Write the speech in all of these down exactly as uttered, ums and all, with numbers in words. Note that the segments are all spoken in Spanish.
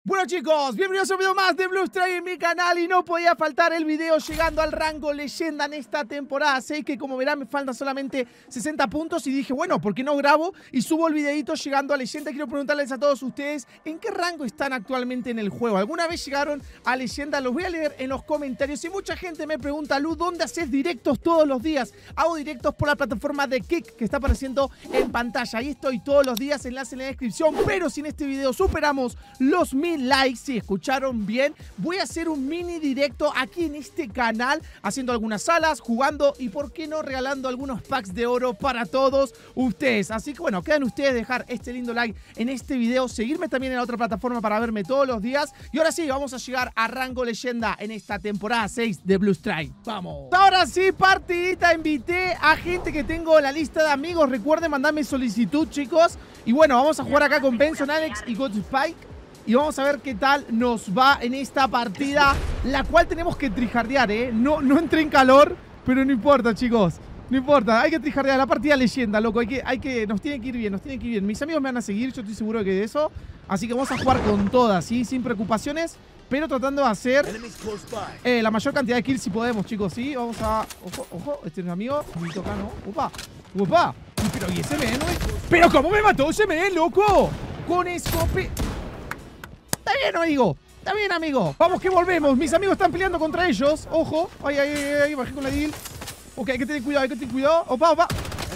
Bueno chicos, bienvenidos a un video más de Bluestrike en mi canal. Y no podía faltar el video llegando al rango leyenda en esta temporada seis, que como verán me faltan solamente sesenta puntos. Y dije, bueno, ¿por qué no grabo y subo el videito llegando a leyenda? Quiero preguntarles a todos ustedes, ¿en qué rango están actualmente en el juego? ¿Alguna vez llegaron a leyenda? Los voy a leer en los comentarios. Y mucha gente me pregunta, Lu, ¿dónde haces directos todos los días? Hago directos por la plataforma de Kick, que está apareciendo en pantalla. Ahí estoy todos los días, enlace en la descripción. Pero si en este video superamos los mil likes, si escucharon bien, voy a hacer un mini directo aquí en este canal, haciendo algunas salas, jugando y por qué no regalando algunos packs de oro para todos ustedes. Así que bueno, quedan ustedes dejar este lindo like en este video, seguirme también en la otra plataforma para verme todos los días. Y ahora sí, vamos a llegar a rango leyenda en esta temporada seis de Bluestrike. ¡Vamos! Ahora sí, partidita. Invité a gente que tengo en la lista de amigos. Recuerden mandarme solicitud, chicos. Y bueno, vamos a jugar acá con Benson, Alex y God Spike. Y vamos a ver qué tal nos va en esta partida, la cual tenemos que trijardear, ¿eh? No, no entré en calor, pero no importa, chicos. No importa, hay que trijardear la partida leyenda, loco. Hay que, hay que, nos tiene que ir bien, nos tiene que ir bien. Mis amigos me van a seguir, yo estoy seguro que de eso. Así que vamos a jugar con todas, ¿sí? Sin preocupaciones, pero tratando de hacer eh, la mayor cantidad de kills si podemos, chicos, ¿sí? Vamos a... Ojo, ojo, este es mi amigo. Me toca, ¿no? Opa, opa. Pero ¿y ese men, no? ¿Pero cómo me mató ese men, loco? Con escope... Está bien, amigo. Está bien, amigo. Vamos que volvemos. Mis amigos están peleando contra ellos. Ojo. Ay, ay, ay, ay. Bajé con la deal. Ok, hay que tener cuidado, hay que tener cuidado. Opa, opa.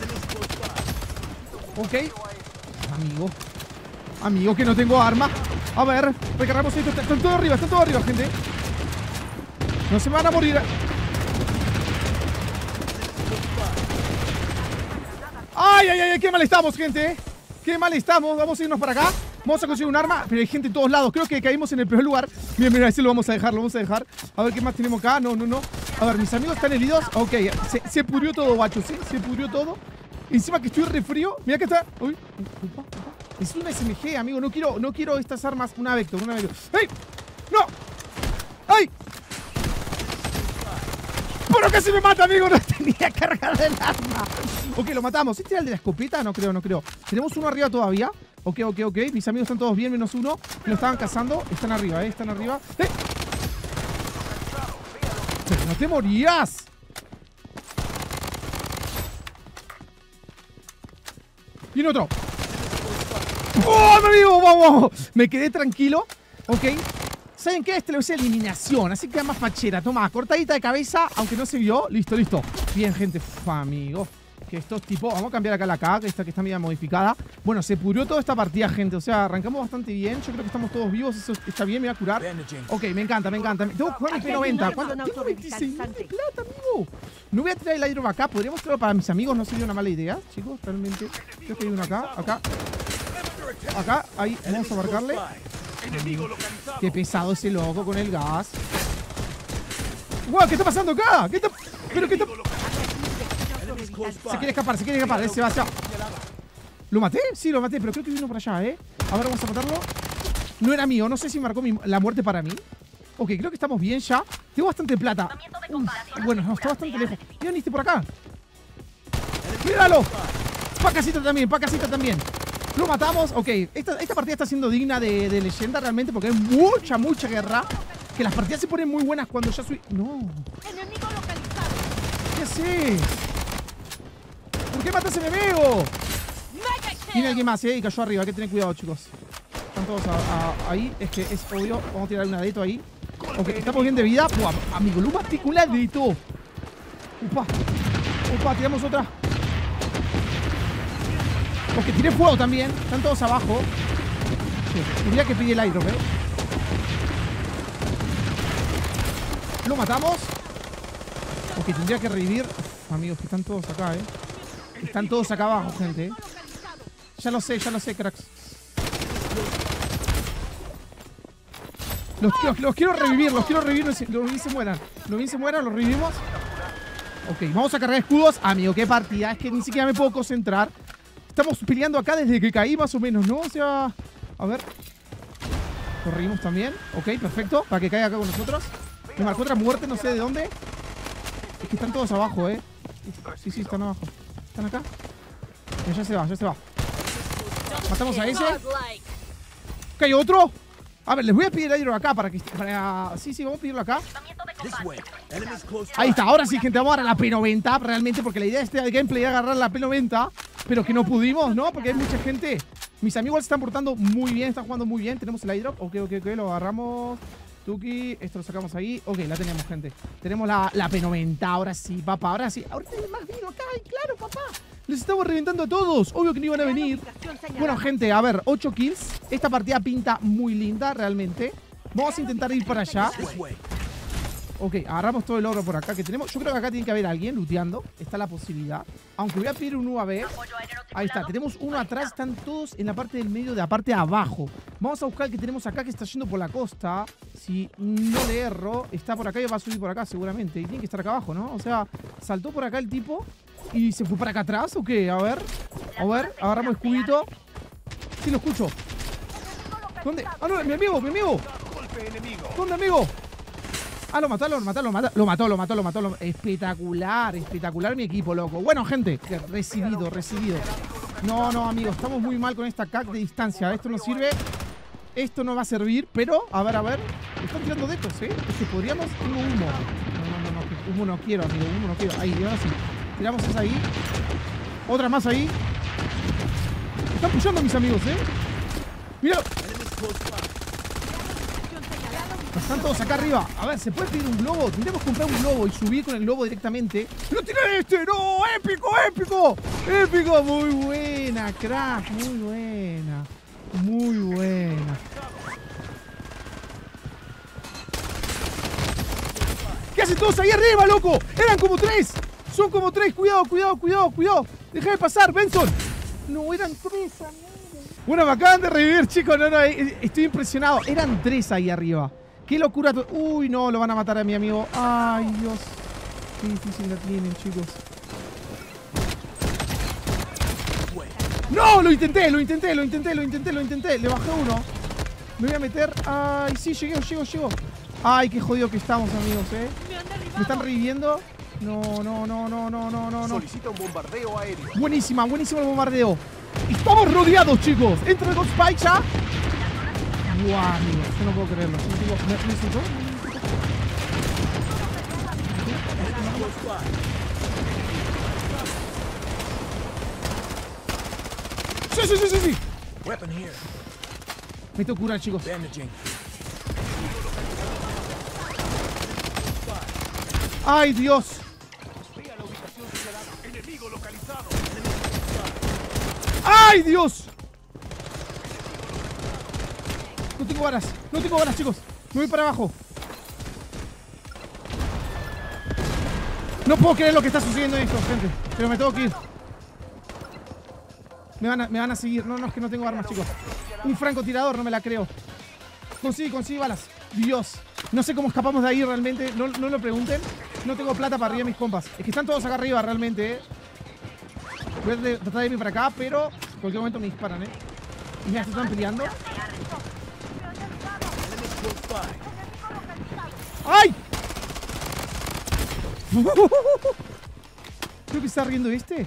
Ok. Amigo. Amigo, que no tengo arma. A ver, recargamos esto. Están todos arriba, están todos arriba, gente. No se me van a morir. Ay, ay, ay, qué mal estamos, gente. Qué mal estamos. Vamos a irnos para acá. Vamos a conseguir un arma, pero hay gente en todos lados. Creo que caímos en el peor lugar. Mira, mira, ese lo vamos a dejar, lo vamos a dejar. A ver qué más tenemos acá. No, no, no. A ver, mis amigos están heridos. Ok, se, se pudrió todo, guacho, ¿sí? Se pudrió todo. Encima que estoy re frío. Mira que está... Uy, upa, upa. Es una S M G, amigo. No quiero, no quiero estas armas. Una Vector, una Vector. ¡Ey! ¡No! ¡Ay! ¡Pero casi me mata, amigo! No tenía cargada el arma. Ok, lo matamos. ¿Este era el de la escopeta? No creo, no creo. Tenemos uno arriba todavía. Ok, ok, ok. Mis amigos están todos bien, menos uno. Lo estaban cazando. Están arriba, eh. Están arriba. ¡Eh! ¡Pero no te morías! Viene otro. ¡Oh, amigo! ¡Vamos! Me quedé tranquilo. Ok. ¿Saben qué? Este lo hice eliminación, así que más fachera. Toma, cortadita de cabeza, aunque no se vio. Listo, listo. Bien, gente. Uf, amigo. Que estos tipos... Vamos a cambiar acá la K, que esta que está media modificada. Bueno, se pudrió toda esta partida, gente. O sea, arrancamos bastante bien. Yo creo que estamos todos vivos. Eso está bien, me voy a curar. Ok, me encanta, me encanta. Tengo que jugar mi P noventa. ¿Cuánto? Tengo veintiséis mil de plata, amigo. No voy a tirar el aire acá. Podríamos tirarlo para mis amigos. No sería una mala idea, chicos. Realmente. Creo que hay uno acá. Acá. Acá. Ahí. Vamos a marcarle. Qué pesado ese loco con el gas. ¡Wow! ¿Qué está pasando acá? ¿Qué está... ¿Pero qué está...? Se quiere escapar, se quiere escapar. Ese va, se va. ¿Lo maté? Sí, lo maté, pero creo que vino por allá, ¿eh? A ver, vamos a matarlo. No era mío, no sé si marcó mi... la muerte para mí. Ok, creo que estamos bien ya. Tengo bastante plata. Uf, bueno, no, está bastante lejos. Mira, viniste por acá. ¡Míralo! Pacasita también, pacasita también. Lo matamos. Ok, esta, esta partida está siendo digna de, de leyenda realmente, porque hay mucha, mucha guerra. Que las partidas se ponen muy buenas cuando ya soy... No. ¿Qué haces? ¿Por qué matas a mi amigo? Tiene alguien más, ¿eh? Y cayó arriba. Hay que tener cuidado, chicos. Están todos a, a, ahí. Es que es obvio. Vamos a tirar un ladito ahí. Ok, estamos bien de vida. Buah, amigo, lo maté con un ladito. Upa. Upa, tiramos otra. Ok, tiré fuego también. Están todos abajo. Sí, tendría que pedir el aire, ¿eh? Lo matamos. Ok, tendría que revivir. Uf, amigos, que están todos acá, ¿eh? Están todos acá abajo, gente. Ya lo sé, ya lo sé, cracks. Los, los, los quiero revivir, los quiero revivir. Los bien se mueran. Los bien se mueran, los revivimos. Ok, vamos a cargar escudos. Amigo, qué partida. Es que ni siquiera me puedo concentrar. Estamos peleando acá desde que caí, más o menos, ¿no? O sea, a ver. Los revivimos también. Ok, perfecto. Para que caiga acá con nosotros. Me marcó otra muerte, no sé de dónde. Es que están todos abajo, ¿eh? Sí, sí, están abajo. ¿Están acá? Ya, ya se va, ya se va. Matamos a ese. ¿Ok, hay otro? A ver, les voy a pedir el airdrop acá para que... Para... Sí, sí, vamos a pedirlo acá. Ahí está, ahora sí, gente, vamos a dar la P noventa realmente, porque la idea de este gameplay es agarrar la P noventa, pero que no pudimos, ¿no? Porque hay mucha gente. Mis amigos se están portando muy bien, están jugando muy bien. Tenemos el airdrop, ok, ok, ok, lo agarramos. Tuki, esto lo sacamos ahí. Ok, la tenemos, gente. Tenemos la, la P noventa, ahora sí, papá, ahora sí. Ahora tiene más vino acá, y claro, papá. Les estamos reventando a todos. Obvio que no iban a venir. Bueno, gente, a ver, ocho kills. Esta partida pinta muy linda, realmente. Vamos a intentar ir para allá. Ok, agarramos todo el oro por acá que tenemos. Yo creo que acá tiene que haber alguien looteando. Está la posibilidad. Aunque voy a pedir un U A V. Ahí está, tenemos uno atrás. Están todos en la parte del medio, de la parte de abajo. Vamos a buscar el que tenemos acá, que está yendo por la costa. Si no le erro, está por acá y va a subir por acá seguramente. Y tiene que estar acá abajo, ¿no? O sea, saltó por acá el tipo y se fue para acá atrás, ¿o qué? A ver, a ver, agarramos escudito. Sí, lo escucho. ¿Dónde? Ah, no, mi amigo, mi amigo. ¿Dónde, amigo? Ah, lo mató, lo mató, lo mató, lo mató, lo mató, lo mató, lo... Espectacular, espectacular mi equipo, loco. Bueno, gente, recibido, recibido. No, no, amigos, estamos muy mal con esta C A C de distancia. Esto no sirve, esto no va a servir, pero, a ver, a ver. Están tirando de estos, ¿eh? Es que podríamos... Tengo humo. No, no, no, no, humo no quiero, amigo, humo no quiero. Ahí, ahora sí. Tiramos esa ahí. Otra más ahí. Están pushando mis amigos, ¿eh? Mira. Están todos acá arriba. A ver, ¿se puede pedir un globo? Tendremos que comprar un globo y subir con el globo directamente. ¡No tiene este! ¡No! ¡Épico, épico! ¡Épico! Muy buena, crack. Muy buena. Muy buena. ¿Qué hacen todos ahí arriba, loco? Eran como tres. Son como tres. Cuidado, cuidado, cuidado, cuidado. Deja de pasar, Benson. No, eran tres, amigo. Bueno, me acaban de revivir, chicos. No, no, estoy impresionado. Eran tres ahí arriba. ¡Qué locura! Uy, no, lo van a matar a mi amigo. Ay, Dios. Qué difícil la tienen, chicos. ¡No! Lo intenté, lo intenté, lo intenté, lo intenté, lo intenté. Le bajé uno. Me voy a meter. Ay, sí, llegué, llego, llego. Ay, qué jodido que estamos, amigos, ¿eh? ¿Me están reviviendo? No, no, no, no, no, no, no. Solicita un bombardeo aéreo. Buenísima, buenísimo el bombardeo. Estamos rodeados, chicos. Entra el Ghost Spike ya. Guau, amigo, yo no puedo creerlo. ¿Me, me sentó? Sí, sí, sí, sí, sí. Me tengo que curar, chicos. ¡Ay, Dios! ¡Ay, Dios! No tengo balas, no tengo balas, chicos. Me voy para abajo. No puedo creer lo que está sucediendo en esto, gente. Pero me tengo que ir. Me van a, me van a seguir. No, no, es que no tengo armas, chicos. Un francotirador, no me la creo. Consigue, consigue balas. Dios. No sé cómo escapamos de ahí realmente. No, no lo pregunten. No tengo plata para arriba, mis compas. Es que están todos acá arriba realmente, eh. Voy a tratar de irme para acá, pero en cualquier momento me disparan, eh. Y mira, se están peleando. ¡Ay! Creo que está riendo este.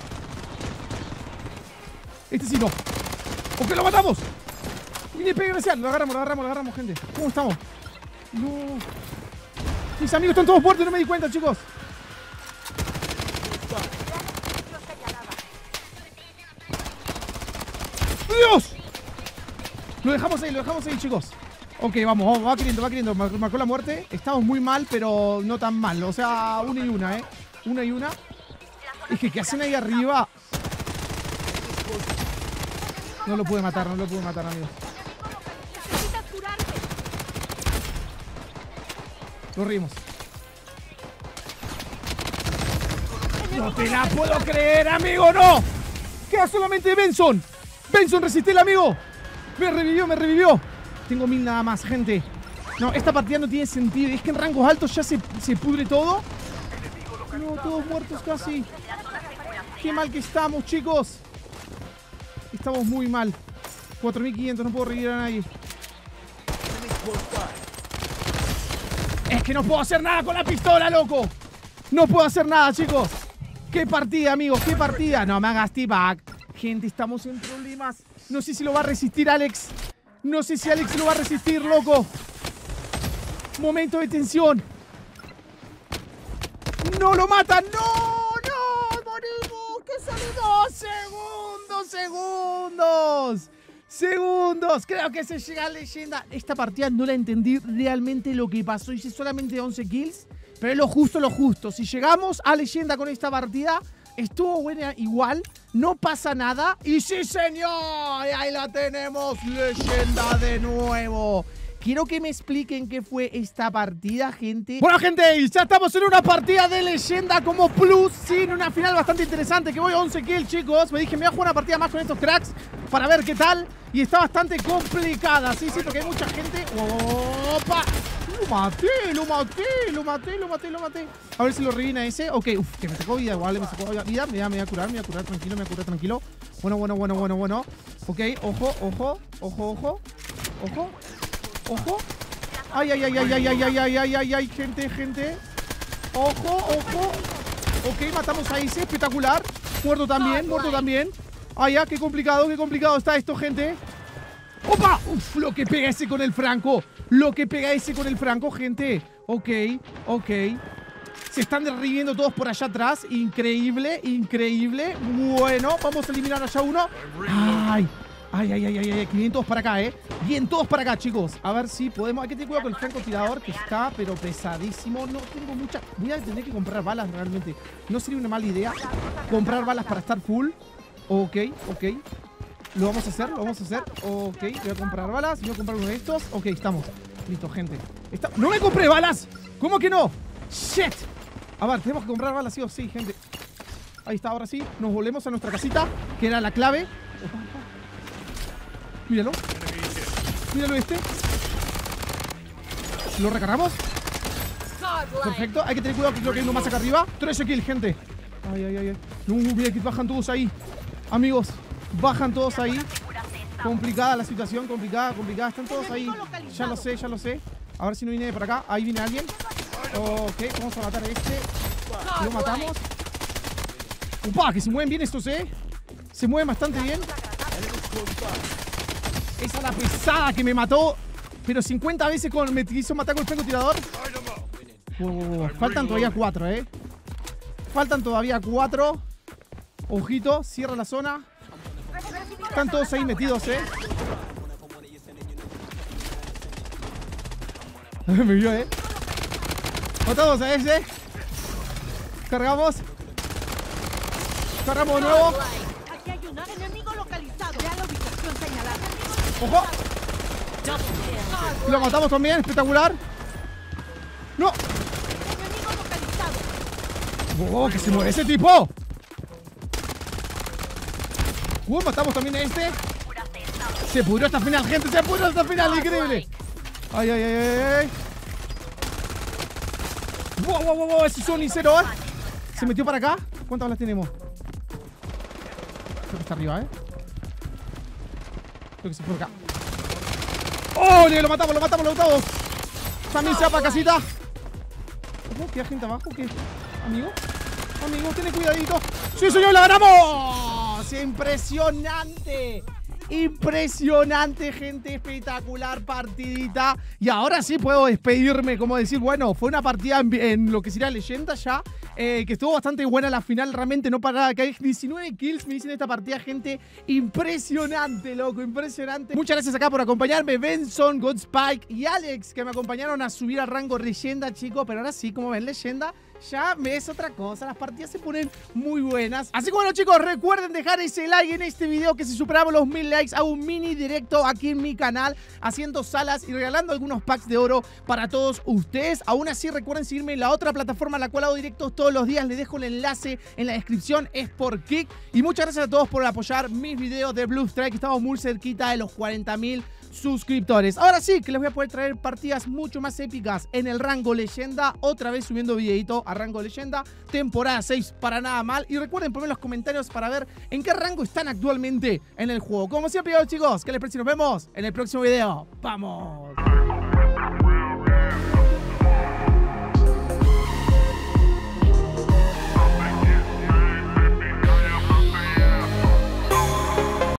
Este sí no. ¿Por qué lo matamos? Mini P gracias. Lo agarramos, lo agarramos, lo agarramos, gente. ¿Cómo estamos? No. Mis amigos están todos muertos, no me di cuenta, chicos. ¡Dios! Lo dejamos ahí, lo dejamos ahí, chicos. Ok, vamos, vamos, va queriendo, va queriendo. Marcó la muerte. Estamos muy mal, pero no tan mal. O sea, una y una, ¿eh? Una y una. Es que, ¿qué hacen ahí arriba? No lo pude matar, no lo pude matar, amigos. Lo rimos. No te la puedo creer, amigo, no. Queda solamente Benson. Benson, resiste el amigo. Me revivió, me revivió. Tengo mil nada más, gente. No, esta partida no tiene sentido. Es que en rangos altos ya se, se pudre todo. No, todos muertos casi. Qué mal que estamos, chicos. Estamos muy mal. cuatro mil quinientos, no puedo revivir a nadie. Es que no puedo hacer nada con la pistola, loco. No puedo hacer nada, chicos. Qué partida, amigos, qué partida. No me hagas T-Back. Gente, estamos en problemas. No sé si lo va a resistir Alex. No sé si Alex lo va a resistir, loco. Momento de tensión. ¡No lo matan! ¡No! ¡No! ¡Morimos! ¡Que solo dos segundos! ¡Segundos! ¡Segundos! Creo que se llega a leyenda. Esta partida no la entendí realmente lo que pasó. Hice solamente once kills. Pero es lo justo, lo justo. Si llegamos a leyenda con esta partida, estuvo buena igual. No pasa nada. ¡Y sí, señor! ¡Y ahí la tenemos! ¡Leyenda de nuevo! Quiero que me expliquen qué fue esta partida, gente. Bueno, gente, ya estamos en una partida de leyenda como plus. Sí, en una final bastante interesante. Que voy a once kills, chicos. Me dije, me voy a jugar una partida más con estos cracks para ver qué tal. Y está bastante complicada. Sí, sí, porque hay mucha gente. ¡Opa! Lo maté, lo maté, lo maté, lo maté, lo maté. A ver si lo revina ese. Ok, uff, que me sacó vida, igual, me sacó vida. Me voy a, me voy a curar, me voy a curar, tranquilo, me voy a curar, tranquilo. Bueno, bueno, bueno, bueno, bueno. Ok, ojo, ojo, ojo, ojo. Ojo. Ojo. Ay, ay, ay, ay, ay, ay, ay, ay, ay, ay, ay, gente, gente. Ojo, ojo. Ok, matamos a ese, espectacular. Muerto también, muerto también. Ay, ya, qué complicado, qué complicado está esto, gente. ¡Opa! Uf, lo que pega ese con el franco. Lo que pega ese con el franco, gente. Ok, ok. Se están derribando todos por allá atrás. Increíble, increíble. Bueno, vamos a eliminar allá uno. Ay, ay, ay, ay, ay, ay. Que vienen todos para acá, eh. Bien, todos para acá, chicos. A ver si podemos. Hay que tener cuidado con el francotirador, que está, pero pesadísimo. No tengo mucha. Voy a tener que comprar balas realmente. No sería una mala idea comprar balas para estar full. Ok, ok. Lo vamos a hacer, lo vamos a hacer. Ok, voy a comprar balas. Voy a comprar uno de estos. Ok, estamos. Listo, gente. Está... ¡No me compré balas! ¿Cómo que no? ¡Shit! A ver, tenemos que comprar balas, sí o sí, gente. Ahí está, ahora sí. Nos volvemos a nuestra casita, que era la clave. Míralo. Míralo este. ¿Lo recargamos? Perfecto. Hay que tener cuidado, que creo que hay uno más acá arriba. trece kills, gente. Ay, ay, ay, ay. No, mira que bajan todos ahí. Amigos, bajan todos ahí. Complicada la situación, complicada, complicada. Están todos ahí. Ya lo sé, ya lo sé. A ver si no viene por acá. Ahí viene alguien. Ok, vamos a matar a este. Lo matamos. Upa, que se mueven bien estos, eh. Se mueven bastante bien. Esa es la pesada que me mató. Pero cincuenta veces con, me hizo matar con el francotirador. Oh, oh, oh. Faltan todavía cuatro, eh. Faltan todavía cuatro. Ojito, cierra la zona. Están todos ahí metidos, eh. Me vio, eh. Matamos a ese. Cargamos. Cargamos de nuevo. Aquí hay un enemigo localizado. Vea la ubicación señalada. Ojo. Lo matamos también, espectacular. No. Enemigo localizado. Oh, que se mueve ese tipo. Uh, matamos también a este. Se pudrió hasta el final, gente. Se pudrió hasta el final, increíble. Ay, ay, ay, ay, ay. Wow, wow, wow, wow. Ese es un cero, eh. Se metió para acá. ¿Cuántas balas tenemos? Creo que está arriba, eh. Creo que se fue acá. ¡Oh! Lo matamos, lo matamos, lo matamos. También se va para casita. Ojo, queda gente abajo. ¿Qué? Amigo. Amigo, ten cuidadito. ¡Sí, señor! ¡La ganamos! ¡Impresionante! Impresionante, gente. Espectacular partidita. Y ahora sí puedo despedirme. Como decir, bueno, fue una partida en, en lo que sería leyenda ya. Eh, que estuvo bastante buena la final. Realmente no para nada. Que hay diecinueve kills me dicen esta partida, gente. Impresionante, loco. Impresionante. Muchas gracias acá por acompañarme. Benson, Godspike y Alex, que me acompañaron a subir al rango leyenda, chicos. Pero ahora sí, como ven, leyenda ya es otra cosa. Las partidas se ponen muy buenas. Así que bueno, chicos, recuerden dejar ese like en este video, que si superamos los mil likes hago un mini directo aquí en mi canal, haciendo salas y regalando algunos packs de oro para todos ustedes. Aún así, recuerden seguirme en la otra plataforma en la cual hago directos todos los días. Les dejo el enlace en la descripción, es por Kick. Y muchas gracias a todos por apoyar mis videos de Blue Strike. Estamos muy cerquita de los cuarenta mil suscriptores. Ahora sí, que les voy a poder traer partidas mucho más épicas en el rango leyenda. Otra vez subiendo videito a rango leyenda. Temporada seis, para nada mal. Y recuerden poner en los comentarios para ver en qué rango están actualmente en el juego. Como siempre digo, chicos, ¿qué les parece? Nos vemos en el próximo video. ¡Vamos!